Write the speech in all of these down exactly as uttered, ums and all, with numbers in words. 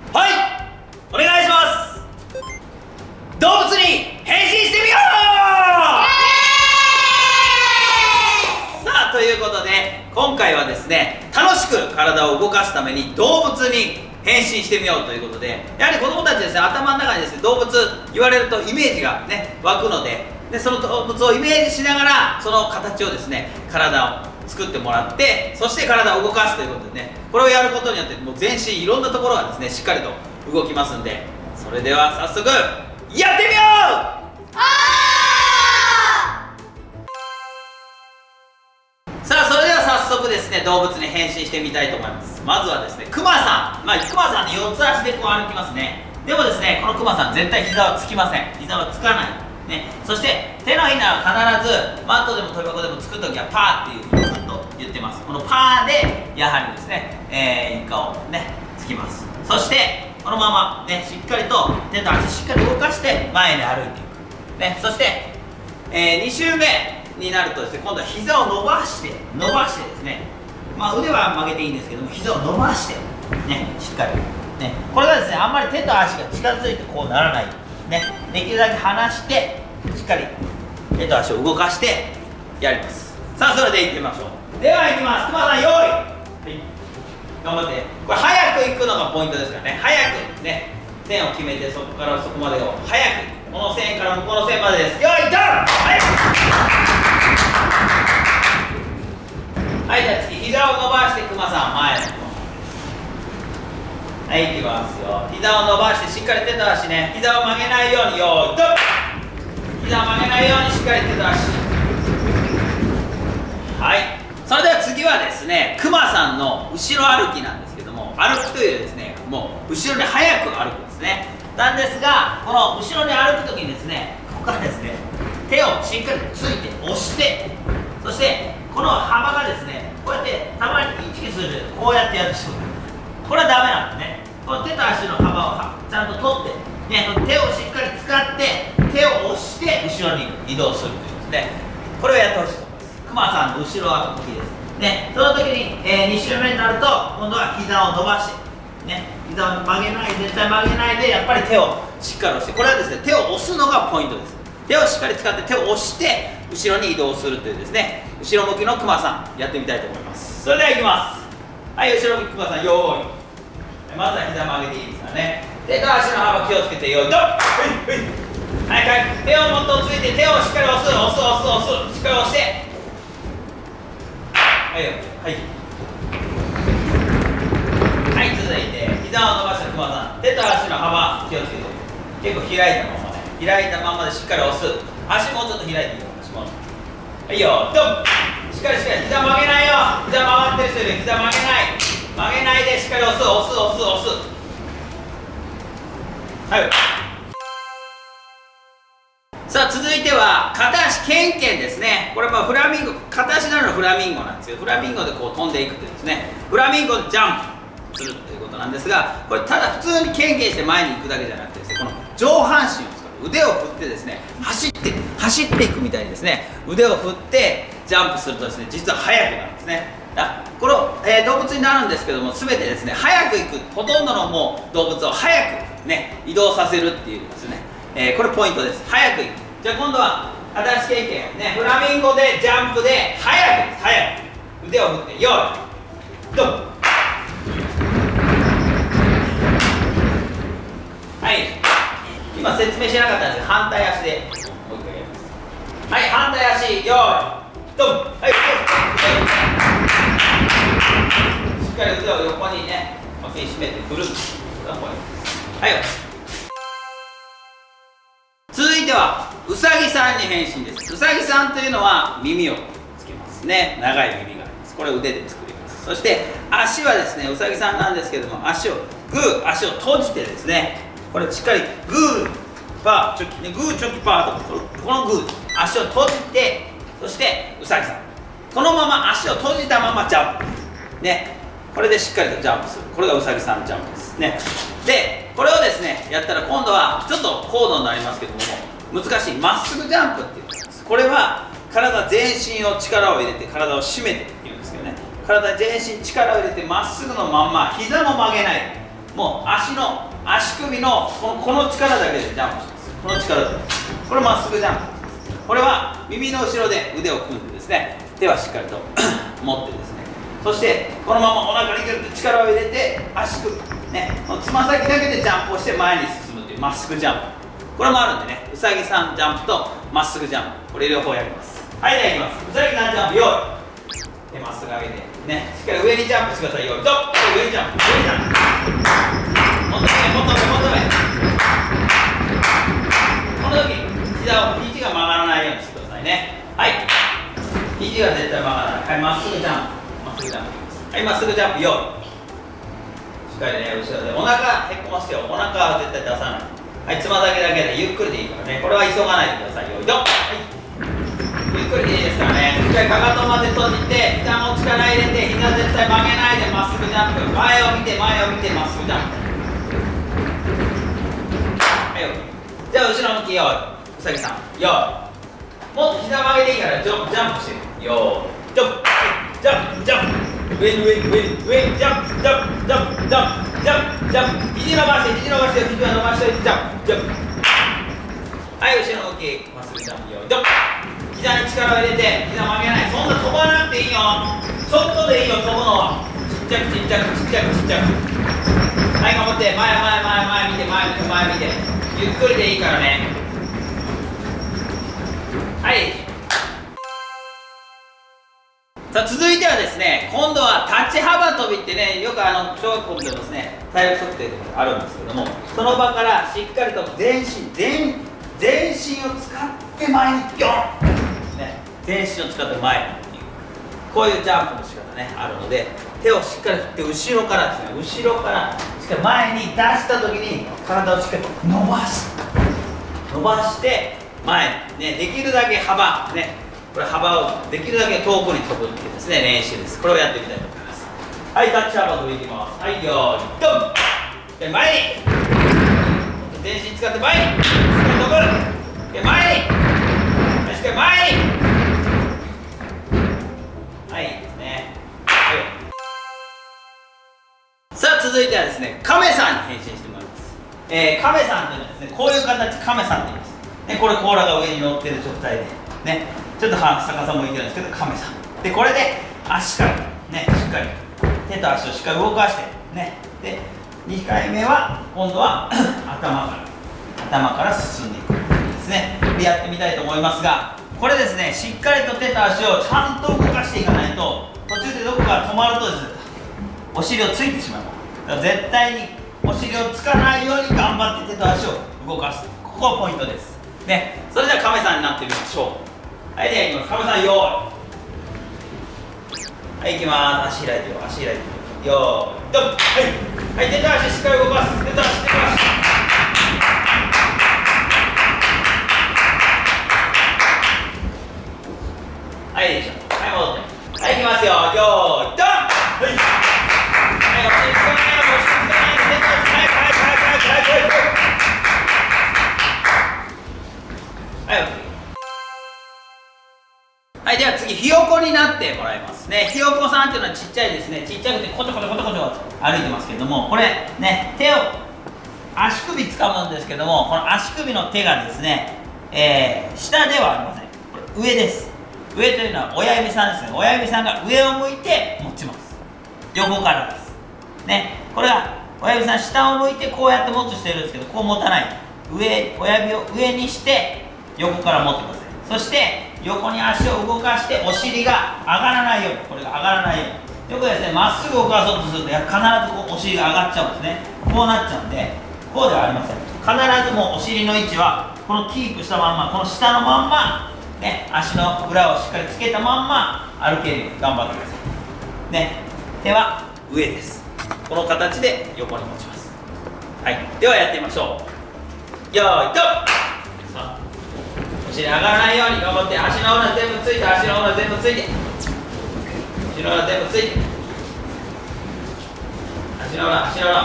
はい、お願いします。動物に変身してみよう。さあ、ということで今回はですね、楽しく体を動かすために動物に変身してみようということで、やはり子供たちですね、頭の中にですね、動物言われるとイメージがね湧くので、でその動物をイメージしながらその形をですね、体を作ってもらって、そして体を動かすということでね、これをやることによってもう全身いろんなところがですねしっかりと動きますんで、それでは早速やってみよう。さあ、それでは早速ですね、動物に変身してみたいと思います。まずはですね、クマさん、まあ、クマさんでよっつ足でこう歩きますね。でもですね、このクマさん絶対膝はつきません。膝はつかないね。そして手のひらは必ずマットでも跳び箱でもつくときはパーっていうずっと言ってます。このパーでやはりですね、えー、床をねつきます。そしてこのままね、しっかりと手と足しっかり動かして前に歩いていくね。そして、えー、に周目になるとですね、今度は膝を伸ばして伸ばしてですね、まあ腕は曲げていいんですけども、膝を伸ばしてね、しっかりね、これがですね、あんまり手と足が近づいてこうならないね、できるだけ離してしっかり手と足を動かしてやります。さあ、それでいってみましょう。ではいきます。クマさん用意、はい、頑張って。これ早く行くのがポイントですからね。早くね、線を決めて、そこからそこまでを早く、この線から向こうの線までです。用意ドン。はいはい、じゃあ次、膝を伸ばしてクマさん前に。はい、いきますよ。膝を伸ばしてしっかり手と足ね、膝を曲げないように、よーいドン。膝を曲げないようにしっかり手と足。はい、それでは次はですね、クマさんの後ろ歩きなんですけども、歩きというよりですね、もう後ろに早く歩くんですね。なんですが、この後ろに歩くときにですね、ここからですね、手をしっかりとついて押して、そしてこの幅がですね、こうやってたまに意識する、こうやってやる人、これはダメなんですね。この手と足の幅をちゃんと取って、ね、手をしっかり使って手を押して後ろに移動するというですね、これをやってほしいと思います。クマさんの後ろ歩きですね。その時に、えー、に周目になると今度は膝を伸ばしてね、膝を曲げない、絶対曲げないで、やっぱり手をしっかり押して、これはですね、手を押すのがポイントです。手をしっかり使って手を押して後ろに移動するというですね、後ろ向きのクマさんやってみたいと思います。それではいきます。はい、後ろ向きクマさん用意。まずは膝曲げていいですからね。手と足の幅気をつけて、よいドン。はいはい、手をもっとついて、手をしっかり押す押す押す押す、しっかり押して、はいはいはい、続いて膝を伸ばしたクマさん、手と足の幅気をつけて、結構開いたままね、開いたままでしっかり押す。足もうちょっと開いていいよ、足も。はいよ、ドン。しっかりしっかり、膝曲げないよ。膝曲がってる人いる。膝曲げない、曲げないでしっかり押す押す押す押す。はい。さあ、続いては片足ケンケンですね。これはフラミンゴ、片足なのフラミンゴなんですけど、フラミンゴでこう飛んでいくというですね、フラミンゴでジャンプするということなんですが、これただ普通にケンケンして前に行くだけじゃなくてですね、この上半身を使う、腕を振ってですね、走って走っていくみたいにですね、腕を振ってジャンプするとですね、実は速くなるんですね。あ、この、えー、動物になるんですけども、全てですね、早く行く、ほとんどのもう動物を早くね移動させるっていうですね、えー、これポイントです。早く行く。じゃあ今度は片足経験ね、フラミンゴでジャンプで早くです。早く腕を振って、よいドン。はい、今説明しなかったんですけど、反対足でもう一回やります。はい、反対足、よいドン。はい、しっかり腕を横にね、脇に締めて振る。はい、続いてはうさぎさんに変身です。うさぎさんというのは耳をつけますね。長い耳があります。これを腕で作ります。そして足はですね、うさぎさんなんですけども、足をグー、足を閉じてですね、これしっかりグーパーチョキ、ね、グーチョキパーとこのグーです。足を閉じて、そしてうさぎさん、このまま足を閉じたままジャンプね、これでしっかりとジャンプする。これがうさぎさんジャンプですね。でこれをですねやったら、今度はちょっと高度になりますけども、難しいまっすぐジャンプっていうんです。これは体全身を力を入れて体を締めてっていうんですけどね、体全身力を入れてまっすぐのまんま、膝も曲げないもう足の足首のこのこの力だけでジャンプします。この力でこれまっすぐジャンプ。これは耳の後ろで腕を組んでですね、手はしっかりと持ってですね、そしてこのままお腹にグッと力を入れて足首ね、つま先だけでジャンプをして前に進むというまっすぐジャンプ、これもあるんでね、うさぎさんジャンプとまっすぐジャンプ、これ両方やります。はい、ではいきます。うさぎさんジャンプ用意、手まっすぐ上げてね、しっかり上にジャンプしてください。用意ドン、上にジャンプ、上にジャンプ、もっと上、もっと上、もっと上。この時膝を肘が曲がらないようにしてくださいね。はい、肘が絶対曲がらない。はい、まっすぐジャンプ、まっすぐジャンプ。はい、まっすぐジャンプ用意、しっかりね、後ろでお腹へっこましてよ。お腹は絶対出さない。はい、つま先だけでゆっくりでいいからね、これは急がないでください。よいドン、はい、ゆっくりでいいですからね。しっかりかかとまで閉じて、膝も力入れて、膝絶対曲げないでまっすぐジャンプ、前を見て前を見てまっすぐジャンプ。はい、オッケー。じゃあ後ろ向き用意、うさぎさん用意、もっと膝曲げていいからジャンプジャンプしてる。よーいジャンプ、ジャンプジャンプ、上に上に上に上にジャンプジャンプジャンプジャンプジャンプジャンプ、肘伸ばして肘伸ばして肘は伸ばしてジャンプジャンプ。はい、後ろ向きまっすぐジャンプ用意ドン、膝に力を入れて膝曲げない。そんな飛ばなくていいよ、ちょっとでいいよ飛ぶのは。ちっちゃくちっちゃくちっちゃくちっちゃく。はい、頑張って前前前前見て前見て前見て、ゆっくりでいいからね。はい、さあ続いてはですね、今度は立ち幅跳びってね、よくあの小学校でもですね体力測定とかあるんですけども、その場からしっかりと全身全全身を使って前にピョン、ね、全身を使って前にっていう、こういうジャンプの仕方ねあるので、手をしっかり振って後ろからですね、後ろからしっかり前に出した時に体をしっかり伸ばし伸ばして前にね、できるだけ幅ね、これ幅をできるだけ遠くに飛ぶっていうですね練習です。これをやってみたいと思います。はい、タッチ幅跳びいきます。はい、よーいドンで前に全身使って前にしっかり飛ぶで前にしっかり前に、はい、いいですね。はい、さあ続いてはですね、亀さんに変身してもらいます。えー、亀さんというのはですね、こういう形亀さんって言います。ね、これ甲羅が上に乗ってる状態でね、ちょっと逆さもいけるんですけど亀さんで、これで足からねしっかり手と足をしっかり動かしてね、でにかいめは今度は頭から頭から進んでいくですね。でやってみたいと思いますが、これですねしっかりと手と足をちゃんと動かしていかないと、途中でどこか止まるとですねお尻をついてしまう。だから絶対にお尻をつかないように頑張って手と足を動かす、ここがポイントですね。それでは亀さんになってみましょう。はい、ではいきます。亀さん用意、はい、いきます。足開いてよ、足開いてよ、よーいドン、はい、はい、手と足しっかり動かす、手と足手と足、はい、でしょ、はい、戻って、はい、いきますよ、よーいドン、はい、はい、お尻つかないよ、お尻つかないよ、手と足、はい、はい、はい、はい、はい、はい、はい、はい、はい、では次、ひよこになってもらいますね。ひよこさんっていうのはちっちゃいですね、ちっちゃくてコチョコチョコチョコチョ歩いてますけれども、これね、手を足首掴むんですけども、この足首の手がですね、えー、下ではありません。これ上です。上というのは親指さんですね。親指さんが上を向いて持ちます。横からですね。これは親指さん下を向いてこうやって持つしてるんですけど、こう持たない、上、親指を上にして横から持ってください。そして横に足を動かしてお尻が上がらないように、これが上がらないように、よくですねまっすぐ動かそうとすると必ずこうお尻が上がっちゃうんですね。こうなっちゃうんで、こうではありません。必ずもうお尻の位置はこのキープしたまんま、この下のまんまね、足の裏をしっかりつけたまんま歩けるように頑張ってくださいね。手は上です。この形で横に持ちます。はい、ではやってみましょう。よーいドン、お尻上がらないように頑張って、足の裏全部ついて、足の裏全部ついて、足の裏全部ついて、足の裏、足の裏。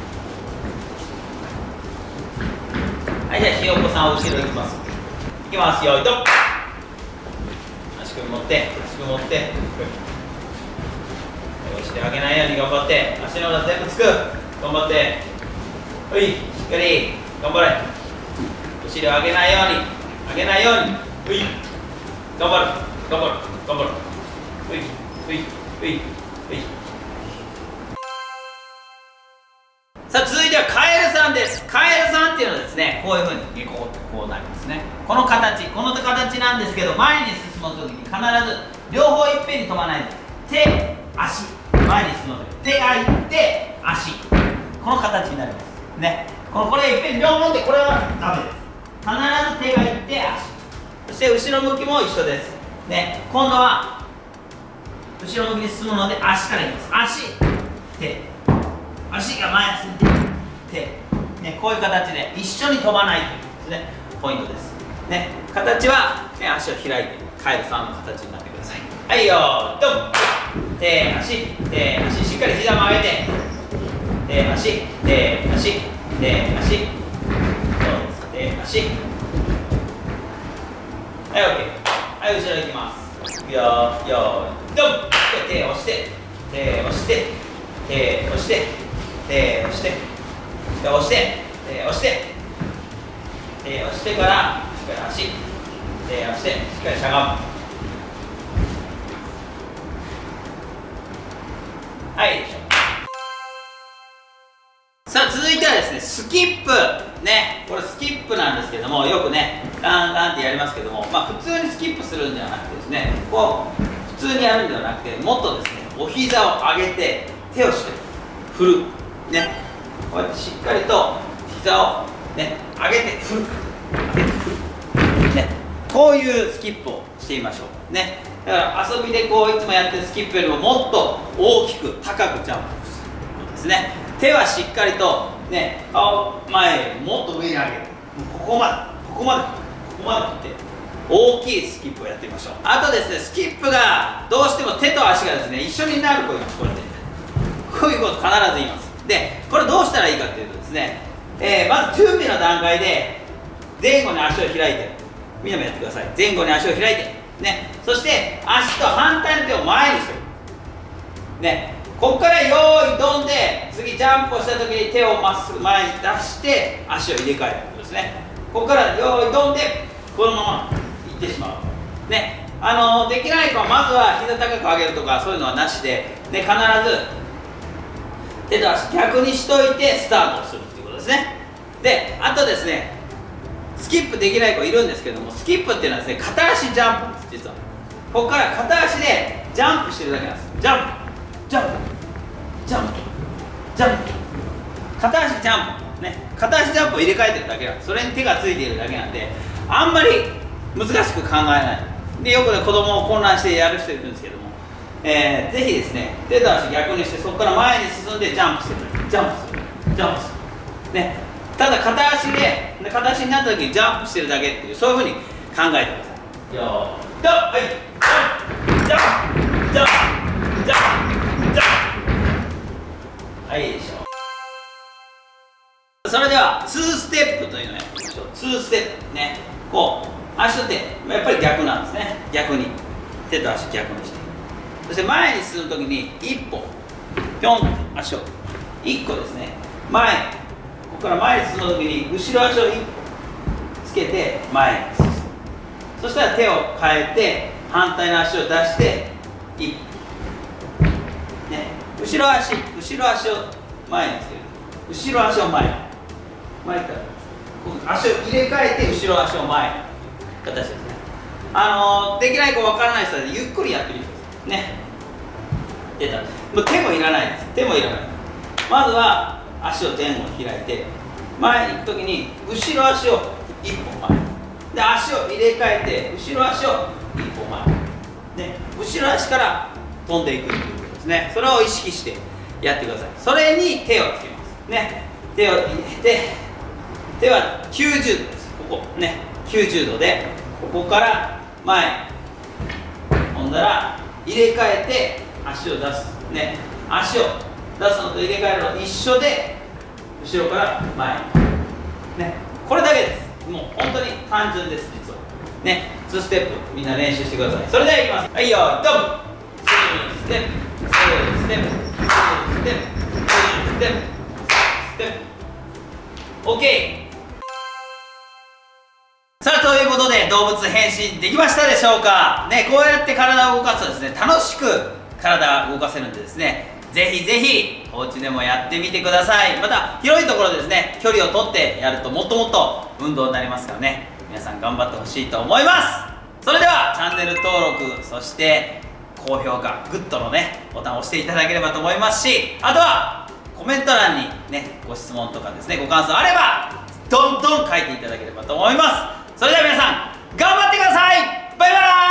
はい、じゃあひよこさん後ろ行きます。いきますよ、ドン、足首持って、足首持って、お尻上げないように頑張って、足の裏全部つく。 頑張って。はい、しっかり頑張れ。お尻を上げないように、上げないように。はい、頑張る頑張る頑張る。はいはいはいはい。さあ続いてはカエルさんです。カエルさんっていうのはですね、こういうふうにこうこうなりますね。この形、この形なんですけど、前に進む時に必ず両方いっぺんに飛ばないで、手、足、前に進む時、手がいって足、この形になりますね。このこれいっぺんに両方で、これはダメです。必ず手がいって足、そして後ろ向きも一緒ですね。今度は後ろ向きに進むので足からいきます。足、手、足が前に進んで手、ね、こういう形で一緒に飛ばないというですね、ポイントですね。形は、ね、足を開いてカエルさんの形になってください。はいよ、ドン、手、足、手、足、しっかり膝も上げて、手、足、手、足、手、足、そうです、手、足、はい、オッケー。はい、後ろ行きます。いくよ、よーい、ドン。手を押して、手を押して、手を押して、手を押して、手を押して、手を押して、手を押してから、しっかり足、手を押して、しっかりしゃがむ。はい、さあ続いてはですね、スキップね。これスキップなんですけども、よくねガンガンってやりますけども、まあ普通にスキップするんではなくてですね、こう普通にやるんではなくて、もっとですねお膝を上げて手をしっかり振るね。こうやってしっかりと膝をね上げて振る、上げて振るね。こういうスキップをしてみましょうね。だから遊びでこういつもやってるスキップよりももっと大きく高くジャンプするということですね。手はしっかりとね、顔前よりもっと上に上げる。ここまで、ここまで、ここまで振って大きいスキップをやってみましょう。あとですね、スキップがどうしても手と足がですね一緒になる子います。こうやってこういうこと必ず言います。で、これどうしたらいいかっていうとですね、えー、まず準備の段階で前後に足を開いて、みんなもやってください。前後に足を開いてね、そして足と反対の手を前にするね。ここからよーいドンで次ジャンプをした時に手をまっすぐ前に出して足を入れ替えることですね。ここからよーいドンでこのままいってしまうね。あのー、できない子はまずは膝高く上げるとかそういうのはなしで、ね、必ず手と足逆にしといてスタートをするっていうことですね。で、あとですね、スキップできない子いるんですけども、スキップっていうのはですね、片足ジャンプです。実はここから片足でジャンプしてるだけなんです。ジャンプジャンプジャンプジャンプ、片足ジャンプね、片足ジャンプを入れ替えてるだけなんです。それに手がついているだけなんで、あんまり難しく考えないで、よくね子供を混乱してやる人いるんですけども、えー、ぜひですね手と足逆にして、そこから前に進んでジャンプする、ジャンプするジャンプするね。ただ片足で片足になった時にジャンプしてるだけっていう、そういうふうに考えてください。よードン、はいジャンプジャンプジャンプはい、いいでしょう。それではツーステップというのをやってみましょう。ツーステップね、こう足と手やっぱり逆なんですね。逆に手と足逆にして、そして前に進む時に一歩ぴょんと足をいっこですね、前、ここから前に進む時に後ろ足をいっこつけて前に進む。そしたら手を変えて反対の足を出していっこね、後ろ足、後ろ足を前につける、後ろ足を前に、前から足を入れ替えて後ろ足を前に、形ですね。あのー、できない子分からない人はゆっくりやってみてくださいね。出た、もう手もいらないです。手もいらない。まずは足を前後に開いて、前に行くときに後ろ足をいっぽ前で、足を入れ替えて後ろ足をいっぽ前で、後ろ足から飛んでいくっていうことですね。それを意識してやってください。それに手をつけますね。手を入れて、手はきゅうじゅうどです。ここね、きゅうじゅうどでここから前、ほんだら入れ替えて足を出すね。足を出すのと入れ替えるの一緒で後ろから前ね、これだけです。もう本当に単純です。実はね、ツーステップみんな練習してください。それではいきます。はいよーいドン、ツーステップツーステップツーステップツーステップツーステップツ OK。 さあということで動物変身できましたでしょうかね。こうやって体を動かすとですね、楽しく体を動かせるんでですね、ぜひぜひお家でもやってみてください。また広いところでですね、距離をとってやるともっともっと運動になりますからね、皆さん頑張ってほしいと思います。それではチャンネル登録、そして高評価、グッドのねボタンを押していただければと思いますし、あとはコメント欄にねご質問とかですね、ご感想あればどんどん書いていただければと思います。それでは皆さん頑張ってください。バイバーイ。